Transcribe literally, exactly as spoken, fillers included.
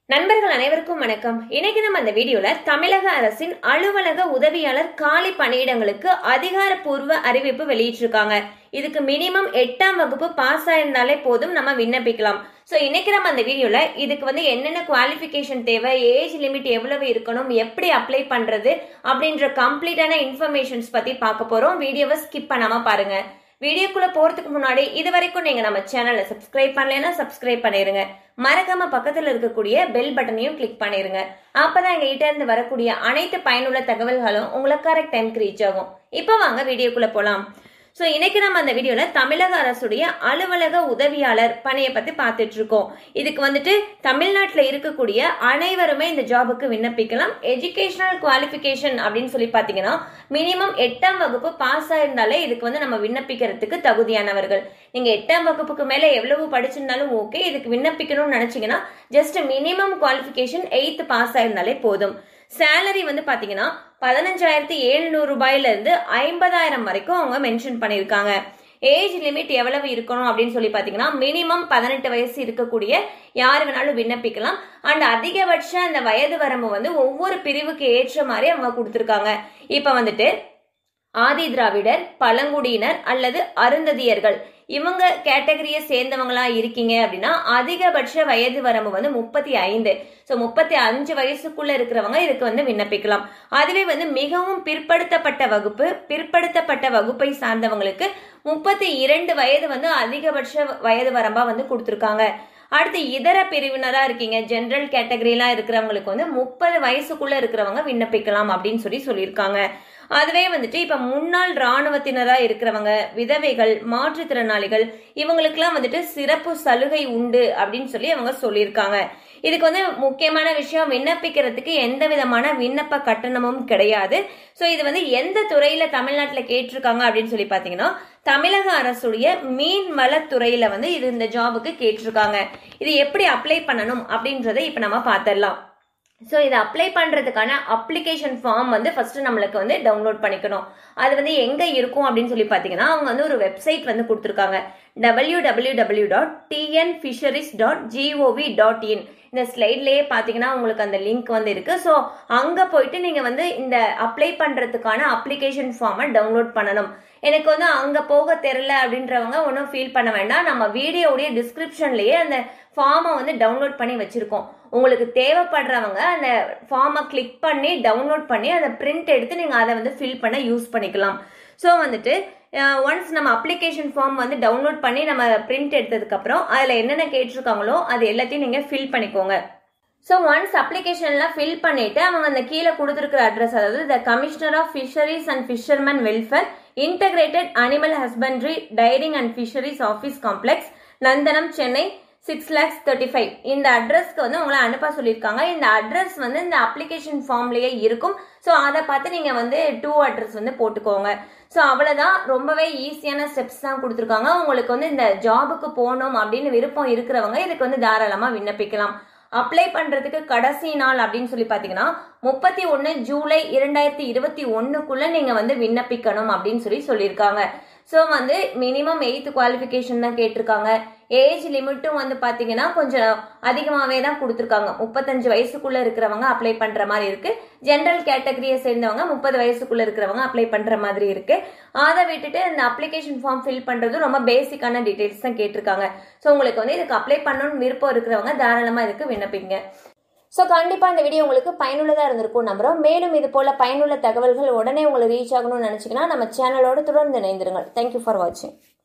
நண்பர்கள் அனைவருக்கும் வணக்கம். இன்னைக்கு நம்ம அந்த வீடியோல தமிழக அரசின் அலுவலக உதவியாளர் காலி பணியிடங்களுக்கு அதிகாரப்பூர்வ அறிவிப்பு வெளியிட்டிருக்காங்க. இதுக்கு மினிமம் எட்டாம் வகுப்பு பாஸ் ஆயிருந்தாலே போதும், நம்ம விண்ணப்பிக்கலாம். சோ இன்னைக்கு நம்ம அந்த வீடியோல இதுக்கு வந்து என்னென்ன குவாலிஃபிகேஷன் தேவை, ஏஜ் லிமிட் எவ்வளவு இருக்கணும், எப்படி அப்ளை பண்றது அப்படின்ற கம்ப்ளீட்டான இன்ஃபர்மேஷன்ஸ் பத்தி பார்க்க போறோம். வீடியோவை ஸ்கிப் பண்ணாம பாருங்க. வீடியோக்குள்ள போறதுக்கு முன்னாடி இது வரைக்கும் நீங்க நம்ம சேனலை சப்ஸ்கிரைப் பண்ணலைன்னா சப்ஸ்கிரைப் பண்ணிருங்க. மறக்காம பக்கத்துல இருக்கக்கூடிய பெல் பட்டனையும் கிளிக் பண்ணிருங்க. அப்பதான் எங்க கிட்ட இருந்து வரக்கூடிய அனைத்து பயனுள்ள தகவல்களும் உங்களுக்கு கரெக்ட் டைம்க்கு ரீச் ஆகும். இப்ப வாங்க வீடியோக்குள்ள போலாம். சோ இன்னைக்கு நம்ம அந்த வீடியோல தமிழக அரசுடைய அலுவலக உதவியாளர் பணியை பத்தி பார்த்துட்டு இருக்கோம். இதுக்கு வந்துட்டு தமிழ்நாட்டுல இருக்கக்கூடிய அனைவருமே இந்த ஜாபுக்கு விண்ணப்பிக்கலாம். எஜுகேஷனல் குவாலிபிகேஷன் அப்படின்னு சொல்லி பாத்தீங்கன்னா மினிமம் எட்டாம் வகுப்பு பாஸ் ஆயிருந்தாலே இதுக்கு வந்து நம்ம விண்ணப்பிக்கிறதுக்கு தகுதியானவர்கள். நீங்க எட்டாம் வகுப்புக்கு மேல எவ்வளவு படிச்சிருந்தாலும் ஓகே, இதுக்கு விண்ணப்பிக்கணும்னு நினைச்சீங்கன்னா just minimum qualification eighth pass ஆயிருந்தாலே போதும். சேலரி வந்து பாத்தீங்கன்னா பதினஞ்சாயிரத்தி எழுநூறு ரூபாயில இருந்து ஐம்பதாயிரம் வரைக்கும் அவங்க மென்ஷன் பண்ணிருக்காங்க. ஏஜ் லிமிட் எவ்வளவு இருக்கணும் அப்படின்னு சொல்லி பாத்தீங்கன்னா மினிமம் பதினெட்டு வயசு இருக்கக்கூடிய யாரு வேணாலும் விண்ணப்பிக்கலாம். அண்ட் அதிகபட்ச அந்த வயது வரம்பு வந்து ஒவ்வொரு பிரிவுக்கு ஏற்ற மாதிரி அவங்க கொடுத்திருக்காங்க. இப்ப வந்துட்டு ஆதி திராவிடர், பழங்குடியினர் அல்லது அருந்ததியர்கள் இவங்க கேட்டகரியை சேர்ந்தவங்களா இருக்கீங்க அப்படின்னா அதிகபட்ச வயது வரம்பு வந்து முப்பத்தி ஐந்து. சோ முப்பத்தி அஞ்சு வயசுக்குள்ள இருக்கிறவங்க இதுக்கு வந்து விண்ணப்பிக்கலாம். அதுவே வந்து மிகவும் பிற்படுத்தப்பட்ட வகுப்பு, பிற்படுத்தப்பட்ட வகுப்பை சார்ந்தவங்களுக்கு முப்பத்தி இரண்டு வயது வந்து அதிகபட்ச வயது வரம்பா வந்து கொடுத்திருக்காங்க. அடுத்து இதர பிரிவினரா இருக்கீங்க, ஜெனரல் கேட்டகரிலாம் இருக்கிறவங்களுக்கு வந்து முப்பது வயசுக்குள்ள இருக்கிறவங்க விண்ணப்பிக்கலாம் அப்படின்னு சொல்லி சொல்லியிருக்காங்க. அதுவே வந்துட்டு இப்ப முன்னாள் ராணுவத்தினரா இருக்கிறவங்க, விதவைகள், மாற்றுத்திறனாளிகள் இவங்களுக்குலாம் வந்துட்டு சிறப்பு சலுகை உண்டு அப்படின்னு சொல்லி அவங்க சொல்லியிருக்காங்க. இதுக்கு வந்து முக்கியமான விஷயம், விண்ணப்பிக்கிறதுக்கு எந்த விதமான விண்ணப்ப கட்டணமும் கிடையாது. சோ இது வந்து எந்த துறையில தமிழ்நாட்டுல கேட்டிருக்காங்க அப்படின்னு சொல்லி பாத்தீங்கன்னா தமிழக அரசுடைய மீன்வளத்துறையில வந்து இது இந்த ஜாபுக்கு கேட்டிருக்காங்க. இது எப்படி அப்ளை பண்ணணும் அப்படின்றத இப்ப நம்ம பாத்திரலாம். சோ இதை அப்ளை பண்றதுக்கான அப்ளிகேஷன் ஃபார்ம் வந்து ஃபர்ஸ்ட் நம்மளுக்கு வந்து டவுன்லோட் பண்ணிக்கணும். அது வந்து எங்க இருக்கும் அப்படின்னு சொல்லி பாத்தீங்கன்னா அவங்க வந்து ஒரு வெப்சைட் வந்து கொடுத்திருக்காங்க, W W W dot T N fisheries dot G O V dot in. இந்த ஸ்லைட்லயே பாத்தீங்கன்னா உங்களுக்கு அந்த லிங்க் வந்து இருக்கு. சோ அங்க போயிட்டு நீங்க வந்து இந்த அப்ளை பண்றதுக்கான அப்ளிகேஷன் ஃபார்மை டவுன்லோட் பண்ணணும். எனக்கு வந்து அங்க போக தெரியல அப்படின்றவங்க ஒன்னும் ஃபீல் பண்ண வேண்டாம். நம்ம வீடியோடைய டிஸ்கிரிப்ஷன்லயே அந்த ஃபார்மை வந்து டவுன்லோட் பண்ணி வச்சிருக்கோம். உங்களுக்கு தேவைப்படுறவங்க அந்த ஃபார்மை கிளிக் பண்ணி டவுன்லோட் பண்ணி அதை பிரிண்ட் எடுத்து நீங்க அதை வந்து ஃபில் பண்ண யூஸ் பண்ணிக்கலாம். ஸோ வந்துட்டு ஒன்ஸ் நம்ம அப்ளிகேஷன் ஃபார்ம் வந்து டவுன்லோட் பண்ணி நம்ம பிரிண்ட் எடுத்ததுக்கு அப்புறம் அதுல என்னென்ன கேட்டிருக்காங்களோ அது எல்லாத்தையும் நீங்க ஃபில் பண்ணிக்கோங்க. ஸோ ஒன்ஸ் அப்ளிகேஷன்லாம் ஃபில் பண்ணிட்டு அவங்க அந்த கீழே கொடுத்துருக்கிற அட்ரஸ், அதாவது the commissioner of fisheries and fishermen welfare, integrated animal husbandry dairying and fisheries office complex, Nandanam, Chennai six lakhs thirty five இந்த அட்ரஸ்க்கு வந்து உங்களை அனுப்ப சொல்லியிருக்காங்க. இந்த அட்ரஸ் வந்து இந்த அப்ளிகேஷன் ஃபார்ம்லயே இருக்கும். ஸோ அதை பார்த்து நீங்க வந்து டூ அட்ரஸ் வந்து போட்டுக்கோங்க. ஸோ அவ்வளவுதான், ரொம்பவே ஈஸியான ஸ்டெப்ஸ் தான் கொடுத்துருக்காங்க. உங்களுக்கு வந்து இந்த ஜாபுக்கு போகணும் அப்படின்னு விருப்பம் இருக்கிறவங்க இதுக்கு வந்து தாராளமா விண்ணப்பிக்கலாம். அப்ளை பண்றதுக்கு கடைசி நாள் அப்படின்னு சொல்லி பாத்தீங்கன்னா முப்பத்தி ஒன்னு ஜூலை இரண்டாயிரத்தி இருபத்தி ஒண்ணுக்குள்ள நீங்க வந்து விண்ணப்பிக்கணும் அப்படின்னு சொல்லி சொல்லியிருக்காங்க. சோ வந்து மினிமம் எயித்து குவாலிபிகேஷன் தான் கேட்டிருக்காங்க. ஏஜ் லிமிட்டும் வந்து பாத்தீங்கன்னா கொஞ்சம் அதிகமாவே தான் கொடுத்துருக்காங்க. முப்பத்தஞ்சு வயசுக்குள்ள இருக்கிறவங்க அப்ளை பண்ற மாதிரி இருக்கு. ஜெனரல் கேட்டகரியை சேர்ந்தவங்க முப்பது வயசுக்குள்ள இருக்கிறவங்க அப்ளை பண்ற மாதிரி இருக்கு. அதை விட்டுட்டு இந்த அப்ளிகேஷன் ஃபார்ம் ஃபில் பண்றது ரொம்ப பேசிக்கான டீடைல்ஸ் தான் கேட்டிருக்காங்க. சோ உங்களுக்கு வந்து இதுக்கு அப்ளை பண்ணணும்னு விருப்பம் இருக்கிறவங்க தாராளமா இதுக்கு விண்ணப்பிங்க. ஸோ கண்டிப்பாக இந்த வீடியோ உங்களுக்கு பயனுள்ளதாக இருந்திருக்கும் நம்புறோம். மேலும் இது போல பயனுள்ள தகவல்கள் உடனே உங்களுக்கு ரீச் ஆகணும்னு நினச்சிங்கன்னா நம்ம சேனலோட தொடர்ந்து இணைந்திருங்கள். தேங்க்யூ ஃபார் வாட்சிங்.